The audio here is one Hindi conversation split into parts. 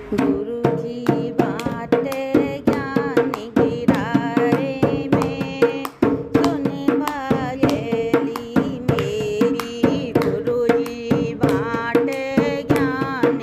गुरु जी बाटे ज्ञान गिरारे में, सुने पायली मेरी। गुरु जी बाटे ज्ञान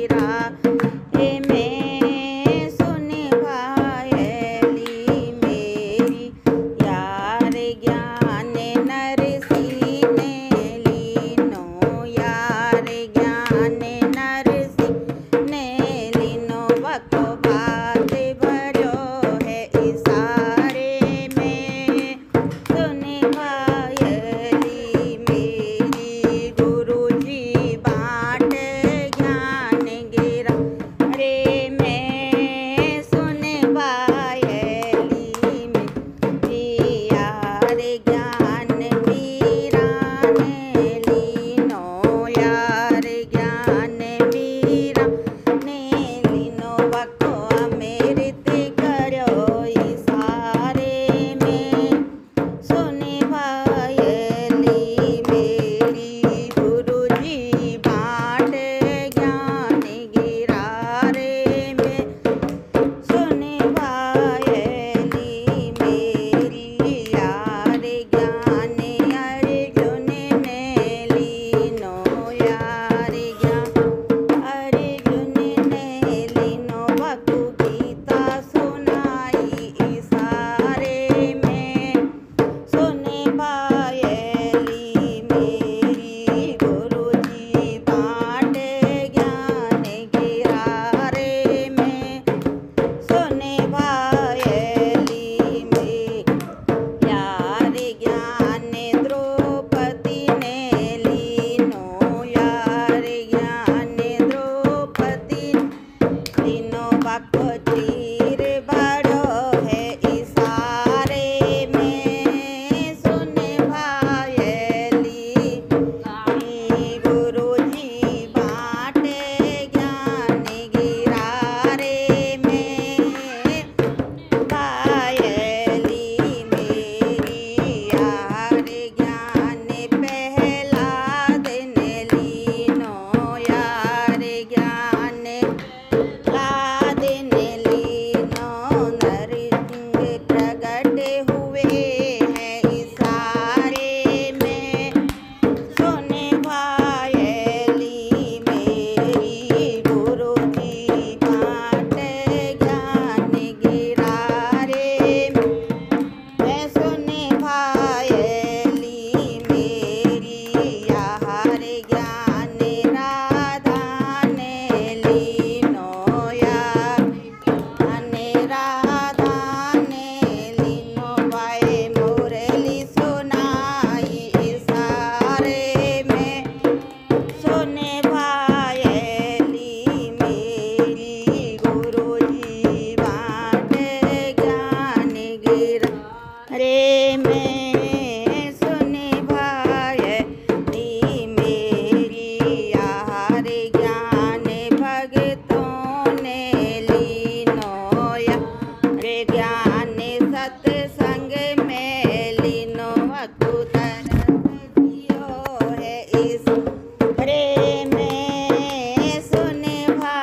गिरारे में, सुने पायली मेरी। यार ज्ञान नरसी ने लीनो, यार ज्ञान नरसी ने लीनो। वको बात भरो है इशारे में, सुने पायली मेरी। गुरु जी बाँट ज्ञान गिरारे में, सुने पायली मेरी। यार ज्ञान मीरा ने लीनो, यार ज्ञान मीरा ने लीनो। वको अमृत करो इशारे में, सुने पायली मेरी। गुरु जी बाँट ज्ञान गिरारे में, सुने पायली मेरी। यार ज्ञान अर्जुन ने लीनो, यार ज्ञान अर्जुन ने लीनो। वकु गीता सुनाई इशारे में, सुने पायली मेरी। गुरु जी बाँट ज्ञान गिरारे में, सुने पायली मेरी। यार ज्ञान द्रौपदी ने लीनो, यार ज्ञान द्रौपदी लीनो। वको तीर बड़ो है इशारे में, सुने पायली मेरी। गुरु जी बाँटे ज्ञान गिरारे में, पायली मेरी। यार ज्ञान प्रहलाद ने लीनो, यार ज्ञान प्रहलाद ने लीनो। नरसिंह प्रगट हुए हैं इशारे में, सुने पायली मेरी। गुरु जी बाँट ज्ञान गिरारे में, सुने पायली मेरी। यार ज्ञान राधा ने लीनो, यार ज्ञान राधा ने लीनो। वाए मुरली सुनाई इशारे में, सुने पायली मेरी। गुरु जी बाँट ज्ञान गिरारे में, सुने पायली मेरी। यार ज्ञान भगतों ने लीनो, यार ज्ञान सत्संग में लीनो। वकु तरस दियो है इस प्रेम में, सुने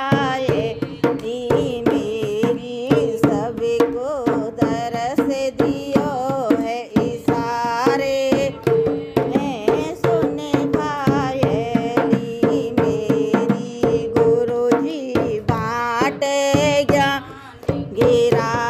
पायली मेरी। सबको तरस दियो है इशारे में, सुने पायली मेरी। गुरु जी बाँट ज्ञान गिरा